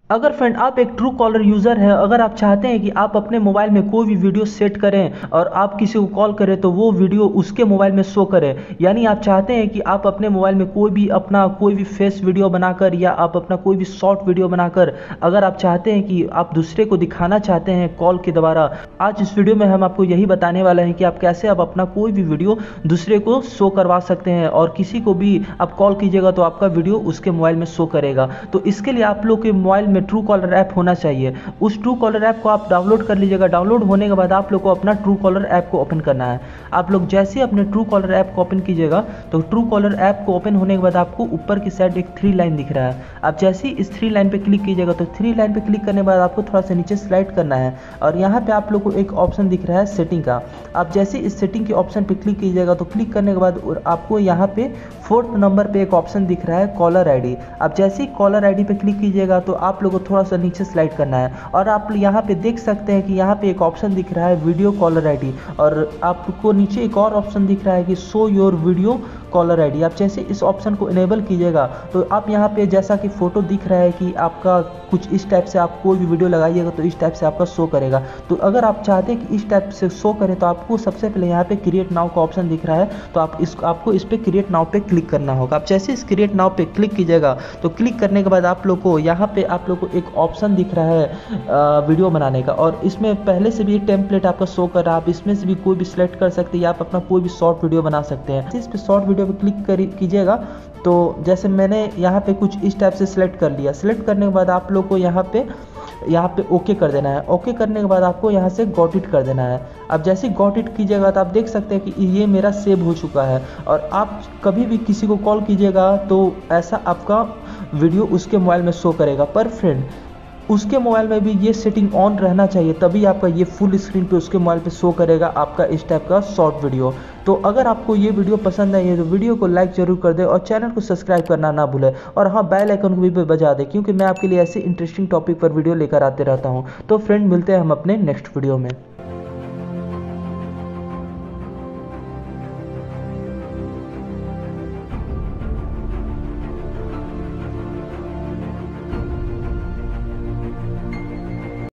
अगर फ्रेंड आप एक ट्रू कॉलर यूज़र है, अगर आप चाहते हैं कि आप अपने मोबाइल में कोई भी वीडियो सेट करें और आप किसी को कॉल करें तो वो वीडियो उसके मोबाइल में शो करे, यानी आप चाहते हैं कि आप अपने मोबाइल में कोई भी फेस वीडियो बनाकर या आप अपना कोई भी शॉर्ट वीडियो बनाकर अगर आप चाहते हैं कि आप दूसरे को दिखाना चाहते हैं कॉल के द्वारा, आज इस वीडियो में हम आपको यही बताने वाले हैं कि आप कैसे आप अपना कोई भी वीडियो दूसरे को शो करवा सकते हैं और किसी को भी आप कॉल कीजिएगा तो आपका वीडियो उसके मोबाइल में शो करेगा। तो इसके लिए आप लोग के मोबाइल में ट्रू कॉलर ऐप होना चाहिए। उस ट्रू कॉलर ऐप को आप डाउनलोड कर लीजिएगा। डाउनलोड होने के बाद आप लोग को अपना ट्रू कॉलर ऐप को ओपन करना है। आप लोग जैसे ही अपने ट्रू कॉलर ऐप को ओपन कीजिएगा तो ट्रू कॉलर ऐप को ओपन होने के बाद आपको ऊपर की साइड एक 3 लाइन दिख रहा है। आप जैसे ही इस 3 लाइन पे क्लिक कीजिएगा तो 3 लाइन पे क्लिक करने के बाद आपको थोड़ा सा नीचे स्लाइड करना है और यहाँ पे आप लोग को एक ऑप्शन दिख रहा है सेटिंग का। आप जैसे इस सेटिंग के ऑप्शन पे क्लिक कीजिएगा तो क्लिक करने के बाद आपको यहाँ पे 4th नंबर पे एक ऑप्शन दिख रहा है कॉलर आईडी। आप जैसे ही कॉलर आईडी पे क्लिक कीजिएगा तो आप लोगों को थोड़ा सा नीचे स्लाइड करना है और आप यहाँ पे देख सकते हैं कि यहाँ पे एक ऑप्शन दिख रहा है वीडियो कॉलर आईडी और आपको नीचे एक और ऑप्शन दिख रहा है कि show your video caller ID. आप जैसे इस ऑप्शन को इनेबल कीजिएगा तो आप यहाँ पे जैसा कि फोटो दिख रहा है कि आपका कुछ इस टाइप से आप कोई भी वीडियो लगाइएगा तो इस टाइप से आपका शो करेगा। तो अगर आप चाहते हैं कि इस टाइप से शो करें तो आपको सबसे पहले यहाँ पे क्रिएट नाउ का ऑप्शन दिख रहा है तो आपको इस पे क्रिएट नाउ पे क्लिक करना होगा। आप जैसे इस क्रिएट नाउ पे क्लिक कीजिएगा तो क्लिक करने के बाद आप लोग को यहाँ पे आप लोग को एक ऑप्शन दिख रहा है वीडियो बनाने का और इसमें पहले से भी टेम्पलेट आपका शो कर रहा है। आप इसमें से भी कोई भी सिलेक्ट कर सकते हैं या आप अपना कोई भी शॉर्ट वीडियो बना सकते हैं। इस पे शॉर्ट वीडियो पे क्लिक कीजिएगा तो जैसे मैंने यहाँ पे कुछ इस टाइप से सिलेक्ट कर लिया। सिलेक्ट करने के बाद आप लोग को यहाँ पे ओके कर देना है। ओके करने के बाद आपको यहाँ से गॉट इट कर देना है। अब जैसे गॉट इट कीजिएगा तो आप देख सकते हैं कि ये मेरा सेव हो चुका है और आप कभी भी किसी को कॉल कीजिएगा तो ऐसा आपका वीडियो उसके मोबाइल में शो करेगा। पर फ्रेंड उसके मोबाइल में भी ये सेटिंग ऑन रहना चाहिए, तभी आपका ये फुल स्क्रीन पे उसके मोबाइल पे शो करेगा आपका इस टाइप का शॉर्ट वीडियो। तो अगर आपको ये वीडियो पसंद आई है तो वीडियो को लाइक जरूर कर दे और चैनल को सब्सक्राइब करना ना भूले और हाँ बेल आइकन को भी बजा दे, क्योंकि मैं आपके लिए ऐसे इंटरेस्टिंग टॉपिक पर वीडियो लेकर आते रहता हूँ। तो फ्रेंड मिलते हैं हम अपने नेक्स्ट वीडियो में।